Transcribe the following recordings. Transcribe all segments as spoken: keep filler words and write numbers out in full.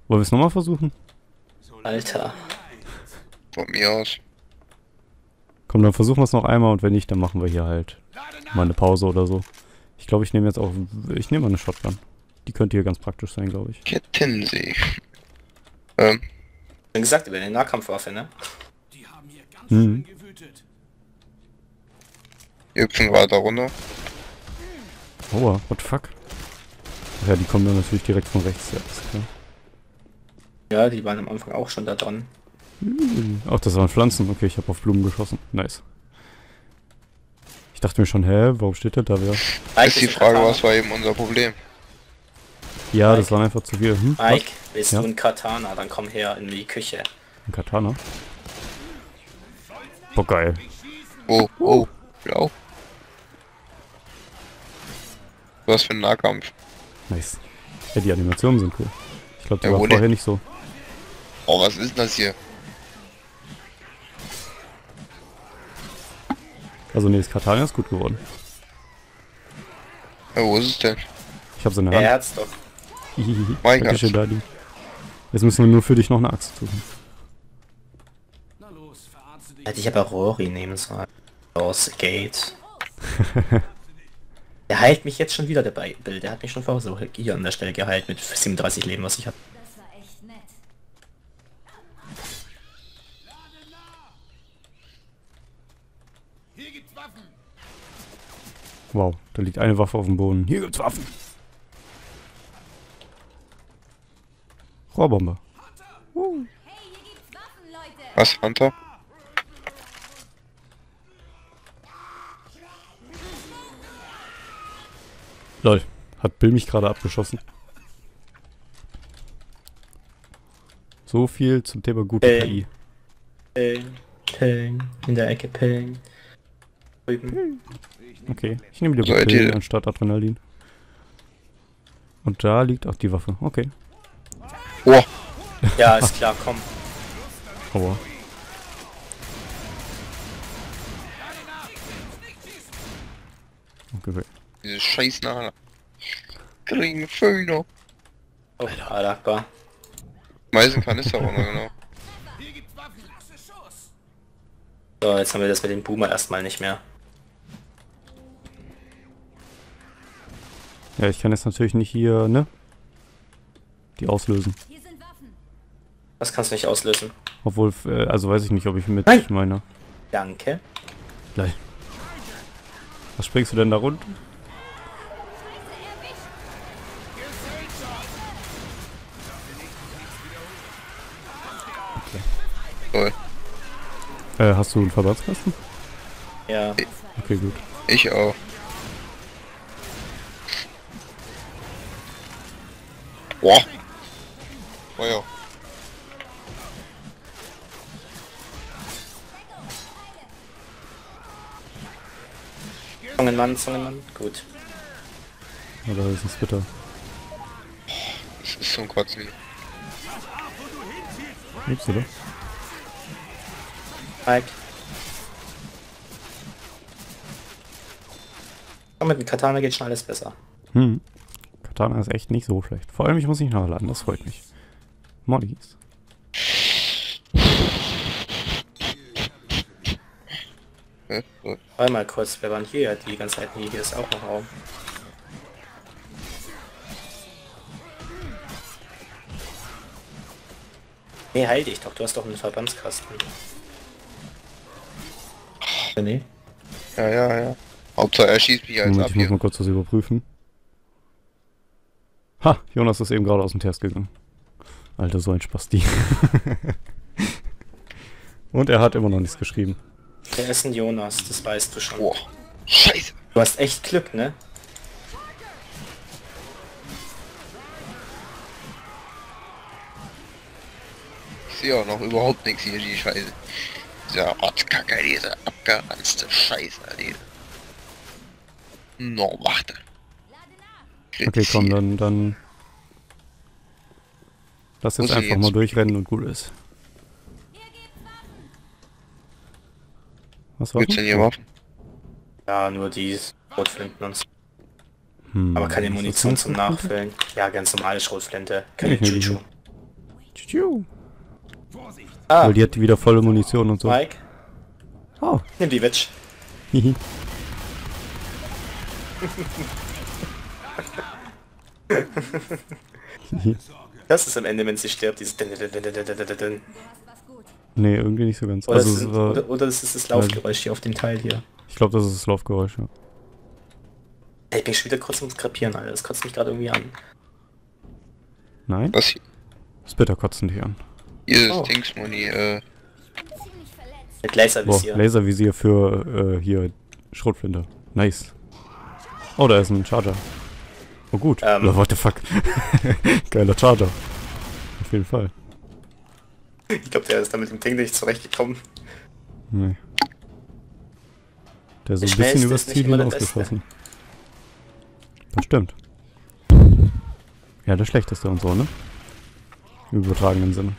Wollen wir es nochmal versuchen? Alter. Von mir aus. Komm, dann versuchen wir es noch einmal und wenn nicht, dann machen wir hier halt mal eine Pause oder so. Ich glaube, ich nehme jetzt auch... Ich nehme mal eine Shotgun. Die könnte hier ganz praktisch sein, glaube ich. Kettensäge. Ähm. Wie gesagt, über eine Nahkampfwaffe, ne? Hm. Wir hüpfen weiter runter. Aua, what the fuck? Ach ja, die kommen dann natürlich direkt von rechts. Ja, ist klar. Ja, die waren am Anfang auch schon da dran. Hm. Ach, das waren Pflanzen. Okay, ich habe auf Blumen geschossen. Nice. Ich dachte mir schon, hä, warum steht der da wieder? Ist die Frage, was war eben unser Problem? Ja, Mike? das waren einfach zu viel. Hm? Mike, willst Ja? du ein Katana? Dann komm her in die Küche. Ein Katana? Boah, geil. Oh, oh, blau. Was für ein Nahkampf. Nice. Ja, die Animationen sind cool. Ich glaube, die Ja, war wo vorher denn? nicht so. Oh, was ist denn das hier? Also nee, das Katana ist gut geworden. Ja, wo ist es denn? Ich habe seine Er Hand. hat's doch. Hihihi. Mein Dankeschön, Gott. Daddy. Jetzt müssen wir nur für dich noch eine Axt suchen. Hätte ich aber Rory nehmen sollen. Aus Gate. Der heilt mich jetzt schon wieder, der Bill. Der hat mich schon vorher so hier an der Stelle geheilt mit siebenunddreißig Leben, was ich habe. Das war echt nett. Wow, da liegt eine Waffe auf dem Boden. Hier gibt's Waffen. Rohrbombe. Hey, hier gibt's Waffen, Leute. Was, Hunter? Lol, hat Bill mich gerade abgeschossen. So viel zum Thema gute Äh. K I. Pillen, Pillen, in der Ecke Pillen. Drüben. Okay, ich nehme lieber Seid Pillen ihr- anstatt Adrenalin. Und da liegt auch die Waffe. Okay. Oh, Ja, ist klar, komm. Aua. Okay. diese scheiß Nahla. Kriegen Föhner. Oh, Alakbar. Meisen Kanister runter, genau. So, jetzt haben wir das mit dem Boomer erstmal nicht mehr. Ja, ich kann jetzt natürlich nicht hier, ne? Die auslösen. Hier sind Waffen. Das kannst du nicht auslösen. Obwohl, äh, also weiß ich nicht, ob ich mit Nein. meiner... Danke. Gleich. Was springst du denn da runter? Toll. Äh, hast du einen Verbandskasten? Ja. Okay, gut. Ich auch. Boah. Feuer. Zungenmann, Zungenmann. Gut. Ja, da ist ein Splitter. Das ist zum Kotzen. Ups, oder? Mike. Aber mit dem Katana geht schon alles besser. Hm. Katana ist echt nicht so schlecht. Vor allem, ich muss nicht nachladen, das freut mich. Moddis. Hä? So. Warte mal kurz, wir waren hier ja die ganze Zeit nie. Hier ist auch noch Raum. Nee, heil dich doch, du hast doch einen Verbandskasten. Nee. Ja, ja, ja. Hauptsache er schießt mich als Moment, ab ich muss hier. mal kurz das überprüfen. Ha, Jonas ist eben gerade aus dem Test gegangen. Alter, so ein Spasti. Und er hat immer noch nichts geschrieben. Der ist ein Jonas, das weißt du schon. Boah. Scheiße. Du hast echt Glück, ne? Ich sehe auch noch überhaupt nichts hier, die Scheiße. Dieser Ortskacke, diese abgeranzte Scheiße, die. No, warte. Okay, komm, dann, dann... Lass jetzt Muss ich einfach jetzt- mal durchrennen und gut ist. Was war Gibt's denn hier Waffen? Ja, nur die Schrotflinten und so. Hm, Aber keine was ist Munition das zum für eine Nachfüllen. Ja, ganz normale Schrotflinte. Keine Ich nehme die Chuchu. hier. Tschu. Ah, Weil die hat wieder volle Munition und so. Mike, Oh. nimm die Witch. Hihi. Hihi. Das ist am Ende, wenn sie stirbt, dieses... Oder, Du hast was gut. Nee, irgendwie nicht so ganz. das Also, ist, es war, oder, oder das ist das Laufgeräusch hier auf dem Teil hier. ich glaube, das ist das Laufgeräusch, ja. Ey, ich bin schon wieder kurz ums Krepieren, Alter. Das kotzt mich gerade irgendwie an. Nein? Was hier? Splitter kotzen dich an. Hier ist Oh. Dingsmoney, äh. Ziemlich verletzt. Mit Boah, Laservisier. Laservisier für, äh, hier, Schrotflinte. Nice. Oh, da ist ein Charger. Oh gut. Ähm. Oder what the fuck. Geiler Charger. Auf jeden Fall. Ich glaube, der ist da mit dem Ding nicht zurechtgekommen. Nee. Der ist so Der ein bisschen Schnellste übers ist nicht Ziel immer der hinausgeschossen. Das stimmt. Ja, der schlechteste und so, ne? Im übertragenen Sinne.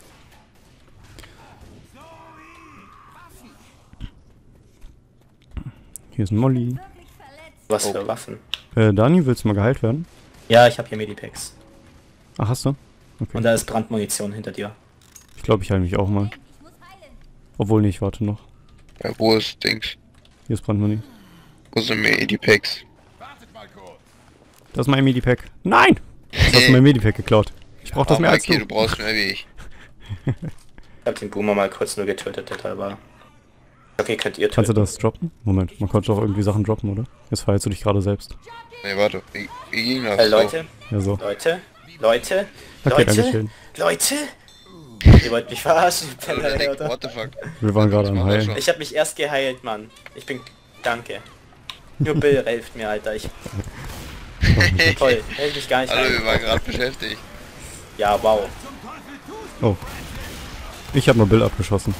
Hier ist ein Molly. Wirklich verletzt. Was Oh. für Waffen. Äh, Dani, willst du mal geheilt werden? Ja, ich habe hier Medipacks. Ach, hast du? Okay. Und da ist Brandmunition hinter dir. Ich glaube, ich heile mich auch mal. Ich muss heilen. Obwohl nicht, warte noch. Ja, wo ist Dings? Hier ist Brandmoney. Wo sind mir die Packs? Das ist mein Medipack. Nein! Jetzt hast du mein Medipack geklaut. Ich brauch das Ah, mehr als Mikey, du. du brauchst mehr wie ich. Ich habe den Boomer mal kurz nur getötet, der Teil war. Okay, könnt ihr Kannst du töten. das droppen? Moment, man konnte doch irgendwie Sachen droppen, oder? Jetzt feierst du dich gerade selbst. Nee, warte. Wie, wie ging das? Äh, Leute, Ja, so. Leute, Leute, Okay, Leute, dankeschön. Leute. Ihr wollt mich verarschen, Oh, Penner, Nick, oder? what the fuck? Wir waren gerade am Das war Heilen. schon. Ich habe mich erst geheilt, Mann. Ich bin... Danke. Nur Bill hilft mir, Alter. Ich... Toll, hätte ich mich gar nicht Hallo, wir heilen. waren gerade beschäftigt. Ja, wow. Oh. Ich habe mal Bill abgeschossen.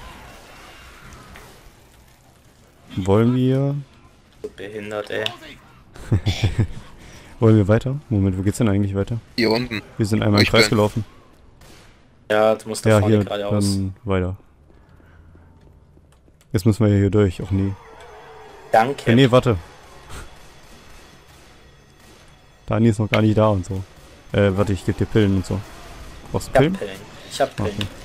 Wollen wir... So behindert, ey. Wollen wir weiter? Moment, wo geht's denn eigentlich weiter? Hier unten. Wir sind einmal im Ich Kreis bin- gelaufen. Ja, du musst da Ja, vorne hier, geradeaus. dann weiter. Jetzt müssen wir hier durch. Och nee. Danke. Ja, nee, warte. Dani ist noch gar nicht da und so. Äh, warte, ich geb dir Pillen und so. Brauchst du Ich hab Pillen? Pillen. Ich hab Pillen. Okay.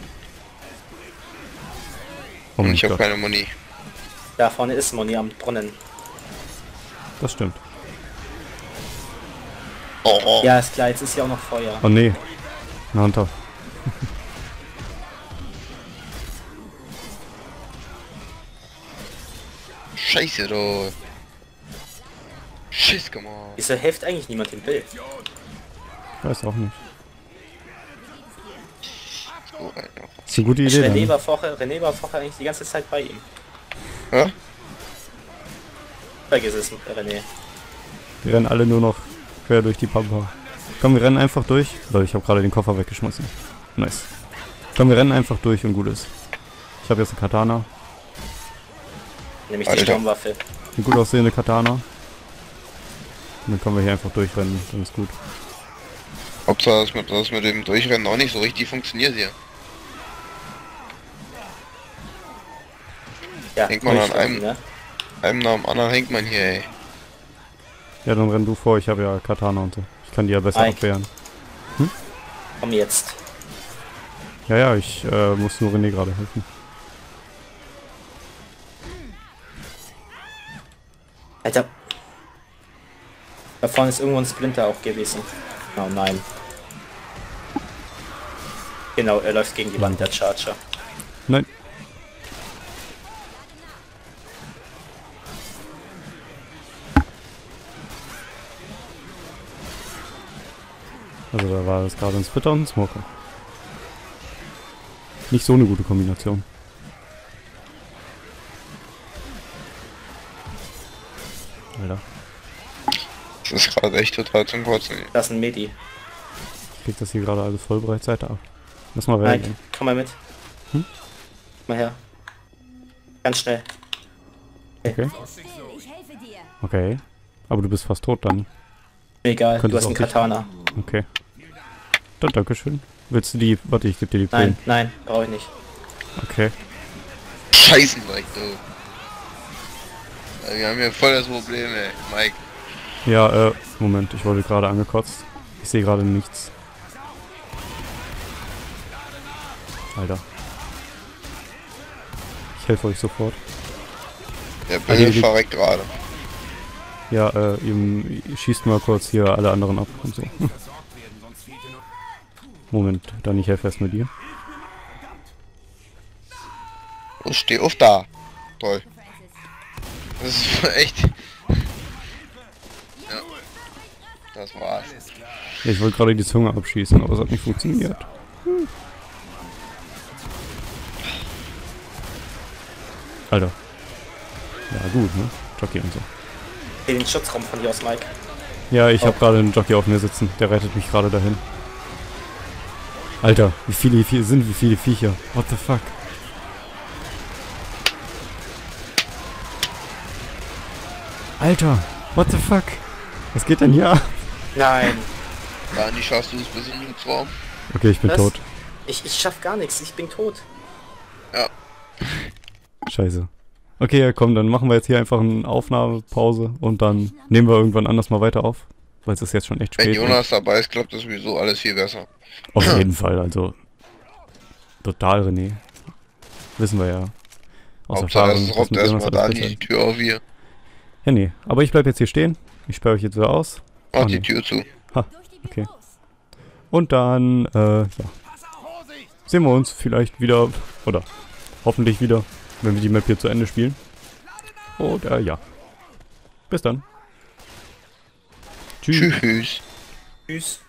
Oh Und mein ich habe Gott, keine Muni. Da vorne ist Moni am Brunnen. das stimmt. Oh, oh. Ja, ist klar, jetzt ist hier auch noch Feuer. Oh nee. Ein Hunter. Scheiße, du. Schiss, come on. Wieso hilft eigentlich niemand dem Bild? Ich weiß auch nicht. Oh, Alter. Das ist eine gute René Idee dann. war, vorher, René war vorher eigentlich die ganze Zeit bei ihm. Hä? Vergiss es, René. Wir rennen alle nur noch quer durch die Pampa. Komm, wir rennen einfach durch. Leute, ich habe gerade den Koffer weggeschmissen. Nice. Komm, wir rennen einfach durch und gut ist. Ich habe jetzt eine Katana. Nämlich die Alter. Sturmwaffe. Eine gut aussehende Katana. Und dann können wir hier einfach durchrennen. Dann ist gut. Hauptsache, dass mit, das mit dem Durchrennen auch nicht so richtig funktioniert hier. Ja, Denk mal an durchsteigen, einen. ne? Einem nach dem anderen hängt man hier, ey. Ja, dann renn du vor. Ich habe ja Katana und so. Ich kann die ja besser Mike. abwehren. Komm jetzt. Ja, ja, ich äh, muss nur René gerade helfen. Alter. Da vorne ist irgendwo ein Splinter auch gewesen. Oh nein. Genau, er läuft gegen die Wand, der Charger. Nein. Also da war das gerade ein Splitter und ein Smoker. Nicht so eine gute Kombination. Alter, Das ist gerade echt total zum Kotzen. ey. Das ist ein Medi. ich krieg das hier gerade alles voll Breitseite ab. Lass mal Mike, weg. komm mal mit. Hm? Mal her. Ganz schnell. Okay. Still, ich helfe dir. Okay. Aber du bist fast tot dann. Mir egal, Könntest du hast auch einen dich- Katana. Okay. Dann dankeschön. Willst du die... Warte, ich geb dir die Pillen. Nein, nein, brauche ich nicht. Okay. Scheißen, Mike, du. Ja, wir haben hier voll das Problem, ey. Mike. Ja, äh, Moment, ich wurde gerade angekotzt. Ich sehe gerade nichts. Alter. Ich helfe euch sofort. Der Ah, hier Bill liegt- verreckt gerade. Ja, äh, eben, schießt mal kurz hier alle anderen ab und so. Moment, dann ich helfe erstmal dir. Und steh auf da. Toll. Das ist echt. Ja. Das war's. Ja, ich wollte gerade die Zunge abschießen, aber es hat nicht funktioniert. Hm. Alter. Ja gut, ne? Jockey und so. Den Schutzraum von dir aus, Mike. Ja, ich Oh. habe gerade einen Jockey auf mir sitzen. Der rettet mich gerade dahin. Alter, wie viele hier sind, wie viele Viecher. What the fuck? Alter, what the fuck? Was geht denn hier ab? Nein. Dani, schaffst du es bis in den Schutzraum? Okay, ich bin Was? tot. Ich, ich schaff gar nichts. Ich bin tot. Ja. Scheiße. Okay, ja, komm, dann machen wir jetzt hier einfach eine Aufnahmepause und dann nehmen wir irgendwann anders mal weiter auf. Weil es ist jetzt schon echt Wenn spät. Jonas dabei ist, klappt das sowieso alles viel besser. Auf jeden Fall, also. Total, René. Wissen wir ja. Aus Hauptsache, Erfahrung, es dass robbt mit Jonas erstmal alles Dani besser die ist. Tür auf hier. Ja, nee. Aber ich bleib jetzt hier stehen. Ich sperre euch jetzt wieder aus. Mach Ah, die nee. Tür zu. Ha, Durch die okay. Büros. Und dann, äh, ja. Sehen wir uns vielleicht wieder, oder hoffentlich wieder, wenn wir die Map hier zu Ende spielen. Oder ja. Bis dann. Tschüss. Tschüss. Tschüss.